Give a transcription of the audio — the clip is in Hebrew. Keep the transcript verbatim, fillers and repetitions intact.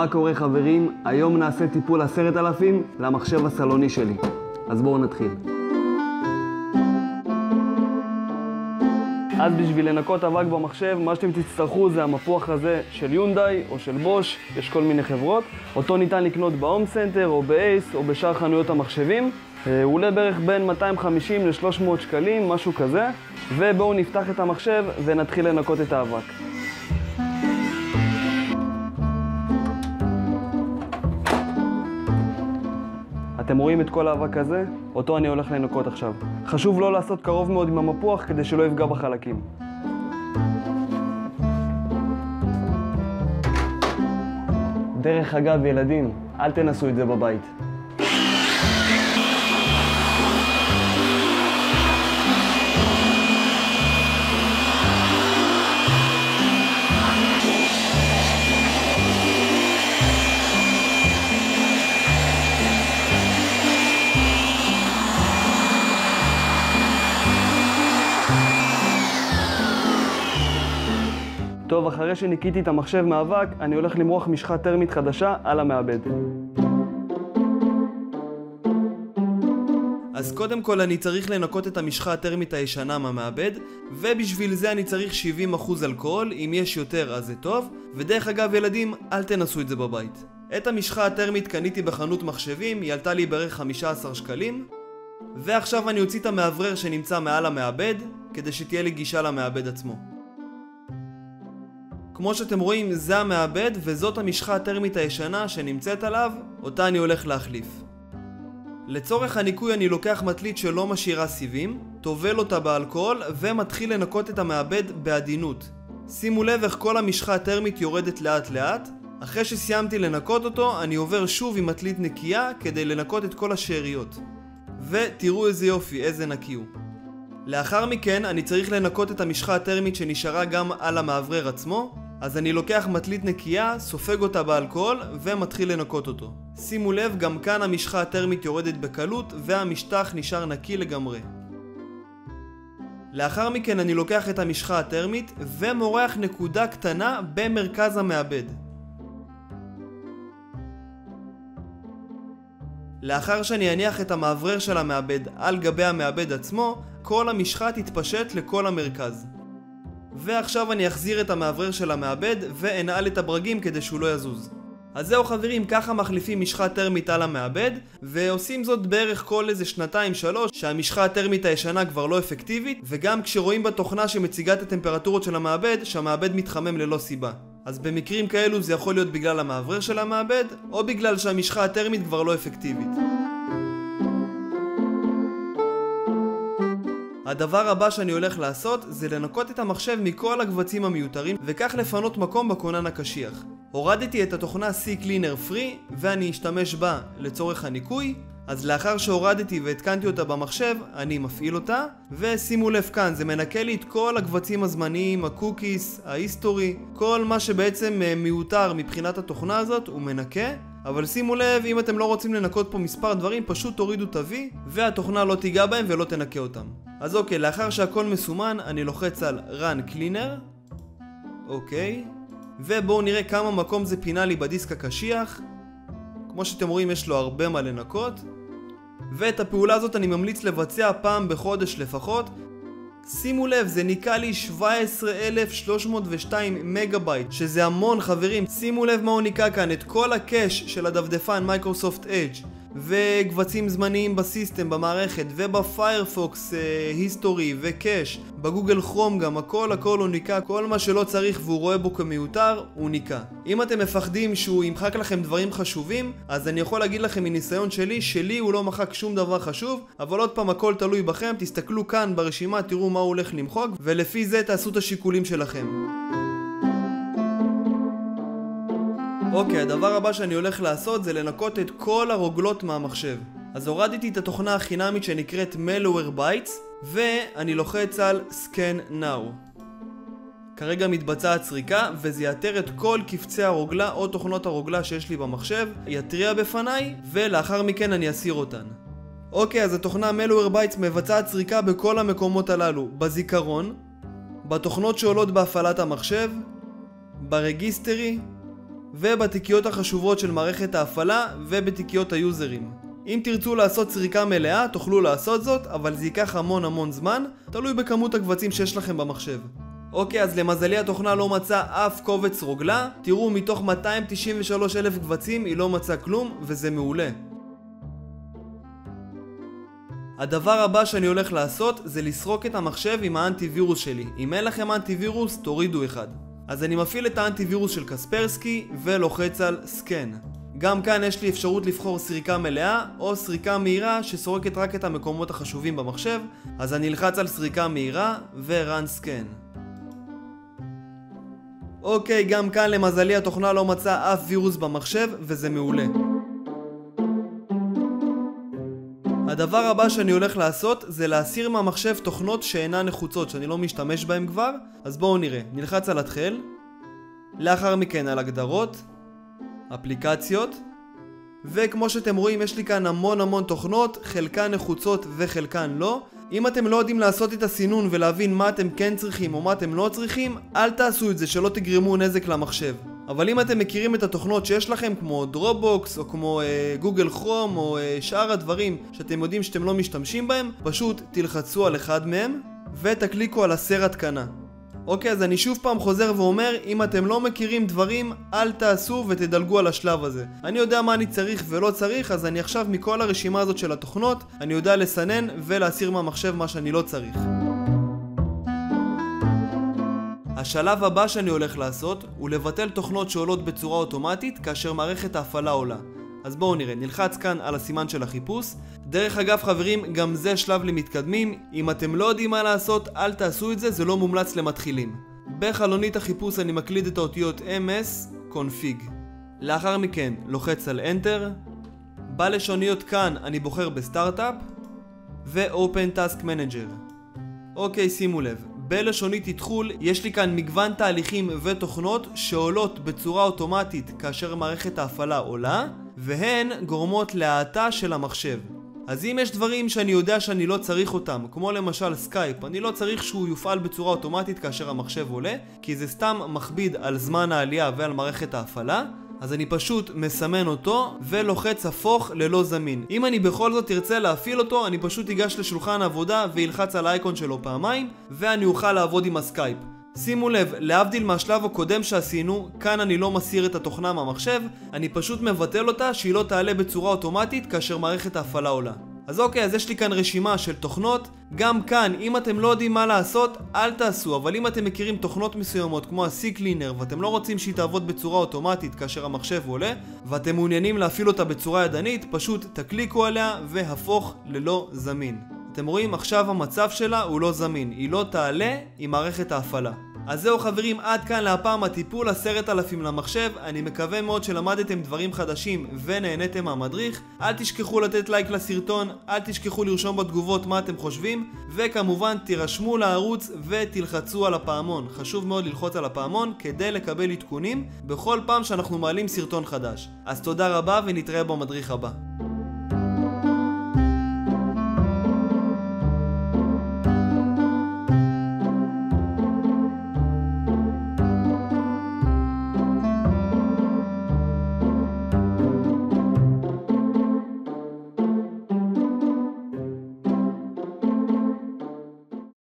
מה קורה חברים? היום נעשה טיפול עשרת אלפים למחשב הסלוני שלי. אז בואו נתחיל. אז בשביל לנקות אבק במחשב, מה שאתם תצטרכו זה המפוח הזה של יונדאי או של בוש, יש כל מיני חברות. אותו ניתן לקנות בהום סנטר או באייס או בשאר חנויות המחשבים. הוא עולה בערך בין מאתיים וחמישים ל-שלוש מאות שקלים, משהו כזה. ובואו נפתח את המחשב ונתחיל לנקות את האבק. אתם רואים את כל האבק הזה? אותו אני הולך לנקות עכשיו. חשוב לא לעשות קרוב מאוד עם המפוח כדי שלא יפגע בחלקים. דרך אגב, ילדים, אל תנסו את זה בבית. טוב, אחרי שניקיתי את המחשב מאבק, אני הולך למרוח משחה טרמית חדשה על המעבד. אז קודם כל אני צריך לנקות את המשחה הטרמית הישנה מהמעבד, ובשביל זה אני צריך שבעים אחוז אלכוהול, אם יש יותר אז זה טוב, ודרך אגב ילדים, אל תנסו את זה בבית. את המשחה הטרמית קניתי בחנות מחשבים, היא עלתה לי בערך חמישה עשר שקלים, ועכשיו אני אוציא את המאוורר שנמצא מעל המעבד, כדי שתהיה לי גישה למעבד עצמו. כמו שאתם רואים, זה המעבד וזאת המשחה הטרמית הישנה שנמצאת עליו, אותה אני הולך להחליף. לצורך הניקוי אני לוקח מטלית שלא משאירה סיבים, טובל אותה באלכוהול ומתחיל לנקות את המעבד בעדינות. שימו לב איך כל המשחה הטרמית יורדת לאט לאט. אחרי שסיימתי לנקות אותו, אני עובר שוב עם מטלית נקייה כדי לנקות את כל השאריות. ותראו איזה יופי, איזה נקי הוא. לאחר מכן אני צריך לנקות את המשחה הטרמית שנשארה גם על המאוורר עצמו, אז אני לוקח מטלית נקייה, סופג אותה באלכוהול ומתחיל לנקות אותו. שימו לב, גם כאן המשחה הטרמית יורדת בקלות והמשטח נשאר נקי לגמרי. לאחר מכן אני לוקח את המשחה הטרמית ומורח נקודה קטנה במרכז המעבד. לאחר שאני אניח את המאוורר של המעבד על גבי המעבד עצמו, כל המשחה תתפשט לכל המרכז. ועכשיו אני אחזיר את המאוורר של המעבד ואנעל את הברגים כדי שהוא לא יזוז. אז זהו חברים, ככה מחליפים משחה טרמית על המעבד, ועושים זאת בערך כל איזה שנתיים שלוש שהמשחה הטרמית הישנה כבר לא אפקטיבית, וגם כשרואים בתוכנה שמציגה את הטמפרטורות של המעבד, שהמעבד מתחמם ללא סיבה. אז במקרים כאלו זה יכול להיות בגלל המאוורר של המעבד, או בגלל שהמשחה הטרמית כבר לא אפקטיבית. הדבר הבא שאני הולך לעשות זה לנקות את המחשב מכל הקבצים המיותרים וכך לפנות מקום בכונן הקשיח. הורדתי את התוכנה C-Cleaner Free ואני אשתמש בה לצורך הניקוי. אז לאחר שהורדתי והתקנתי אותה במחשב, אני מפעיל אותה, ושימו לב כאן, זה מנקה לי את כל הקבצים הזמניים, הקוקיס, ההיסטורי, כל מה שבעצם מיותר מבחינת התוכנה הזאת הוא מנקה. אבל שימו לב, אם אתם לא רוצים לנקות פה מספר דברים, פשוט תורידו את ה-V והתוכנה לא תיגע בהם ולא תנקה אותם. אז אוקיי, לאחר שהכל מסומן, אני לוחץ על Run Cleaner. אוקיי. ובואו נראה כמה מקום זה פינה לי בדיסק הקשיח. כמו שאתם רואים, יש לו הרבה מה לנקות. ואת הפעולה הזאת אני ממליץ לבצע פעם בחודש לפחות. שימו לב, זה ניקה לי שבעה עשר אלף שלוש מאות ושתיים מגה בייט, שזה המון חברים. שימו לב מה הוא ניקה כאן, את כל הקש של הדפדפן מייקרוסופט אדג' וקבצים זמניים בסיסטם, במערכת, ובפיירפוקס היסטורי וקש, בגוגל כרום גם, הכל הכל הוא ניקה, כל מה שלא צריך והוא רואה בו כמיותר, הוא ניקה. אם אתם מפחדים שהוא ימחק לכם דברים חשובים, אז אני יכול להגיד לכם מניסיון שלי, שלי הוא לא מחק שום דבר חשוב, אבל עוד פעם הכל תלוי בכם, תסתכלו כאן ברשימה, תראו מה הוא הולך למחוק, ולפי זה תעשו את השיקולים שלכם. אוקיי, הדבר הבא שאני הולך לעשות זה לנקות את כל הרוגלות מהמחשב. אז הורדתי את התוכנה החינמית שנקראת Malwarebytes, ואני לוחץ על Scan Now. כרגע מתבצעת סריקה, וזה יאתר את כל קבצי הרוגלה או תוכנות הרוגלה שיש לי במחשב, יתריע בפניי, ולאחר מכן אני אסיר אותן. אוקיי, אז התוכנה Malwarebytes מבצעת סריקה בכל המקומות הללו, בזיכרון, בתוכנות שעולות בהפעלת המחשב, ברגיסטרי, ובתיקיות החשובות של מערכת ההפעלה ובתיקיות היוזרים. אם תרצו לעשות סריקה מלאה, תוכלו לעשות זאת, אבל זה ייקח המון המון זמן, תלוי בכמות הקבצים שיש לכם במחשב. אוקיי, אז למזלי התוכנה לא מצאה אף קובץ רוגלה. תראו, מתוך מאתיים תשעים ושלוש אלף קבצים היא לא מצאה כלום, וזה מעולה. הדבר הבא שאני הולך לעשות זה לסרוק את המחשב עם האנטיווירוס שלי. אם אין לכם אנטיווירוס, תורידו אחד. אז אני מפעיל את האנטיווירוס של קספרסקי ולוחץ על סקן. גם כאן יש לי אפשרות לבחור סריקה מלאה או סריקה מהירה שסורקת רק את המקומות החשובים במחשב. אז אני אלחץ על סריקה מהירה ו-run scan. אוקיי, גם כאן למזלי התוכנה לא מצאה אף וירוס במחשב וזה מעולה. הדבר הבא שאני הולך לעשות זה להסיר מהמחשב תוכנות שאינן נחוצות, שאני לא משתמש בהן כבר. אז בואו נראה, נלחץ על התחל, לאחר מכן על הגדרות, אפליקציות, וכמו שאתם רואים יש לי כאן המון המון תוכנות, חלקן נחוצות וחלקן לא. אם אתם לא יודעים לעשות את הסינון ולהבין מה אתם כן צריכים או מה אתם לא צריכים, אל תעשו את זה, שלא תגרמו נזק למחשב. אבל אם אתם מכירים את התוכנות שיש לכם כמו דרופבוקס או כמו אה, גוגל כרום או אה, שאר הדברים שאתם יודעים שאתם לא משתמשים בהם, פשוט תלחצו על אחד מהם ותקליקו על הסר התקנה. אוקיי, אז אני שוב פעם חוזר ואומר, אם אתם לא מכירים דברים, אל תעשו ותדלגו על השלב הזה. אני יודע מה אני צריך ולא צריך, אז אני עכשיו מכל הרשימה הזאת של התוכנות, אני יודע לסנן ולהסיר מהמחשב מה שאני לא צריך. השלב הבא שאני הולך לעשות הוא לבטל תוכנות שעולות בצורה אוטומטית כאשר מערכת ההפעלה עולה. אז בואו נראה, נלחץ כאן על הסימן של החיפוש. דרך אגב חברים, גם זה שלב למתקדמים. אם אתם לא יודעים מה לעשות, אל תעשו את זה, זה לא מומלץ למתחילים. בחלונית החיפוש אני מקליד את האותיות אם אס config. לאחר מכן לוחץ על Enter. בלשוניות כאן אני בוחר בסטארט-אפ ו-Open Task Manager. אוקיי, שימו לב. בלשונית תדחול יש לי כאן מגוון תהליכים ותוכנות שעולות בצורה אוטומטית כאשר מערכת ההפעלה עולה, והן גורמות להאטה של המחשב. אז אם יש דברים שאני יודע שאני לא צריך אותם, כמו למשל סקייפ, אני לא צריך שהוא יופעל בצורה אוטומטית כאשר המחשב עולה, כי זה סתם מכביד על זמן העלייה ועל מערכת ההפעלה, אז אני פשוט מסמן אותו ולוחץ הפוך ללא זמין. אם אני בכל זאת תרצה להפעיל אותו, אני פשוט אגש לשולחן העבודה וילחץ על האייקון שלו פעמיים, ואני אוכל לעבוד עם הסקייפ. שימו לב, להבדיל מהשלב הקודם שעשינו, כאן אני לא מסיר את התוכנה מהמחשב, אני פשוט מבטל אותה שהיא לא תעלה בצורה אוטומטית כאשר מערכת ההפעלה עולה. אז אוקיי, אז יש לי כאן רשימה של תוכנות. גם כאן, אם אתם לא יודעים מה לעשות, אל תעשו. אבל אם אתם מכירים תוכנות מסוימות כמו ה-C Cleaner ואתם לא רוצים שהיא תעבוד בצורה אוטומטית כאשר המחשב עולה, ואתם מעוניינים להפעיל אותה בצורה ידנית, פשוט תקליקו עליה והפוך ללא זמין. אתם רואים, עכשיו המצב שלה הוא לא זמין, היא לא תעלה עם מערכת ההפעלה. אז זהו חברים, עד כאן להפעם הטיפול עשרת אלפים למחשב. אני מקווה מאוד שלמדתם דברים חדשים ונהניתם מהמדריך. אל תשכחו לתת לייק לסרטון, אל תשכחו לרשום בתגובות מה אתם חושבים, וכמובן תירשמו לערוץ ותלחצו על הפעמון. חשוב מאוד ללחוץ על הפעמון כדי לקבל עדכונים בכל פעם שאנחנו מעלים סרטון חדש. אז תודה רבה ונתראה במדריך הבא.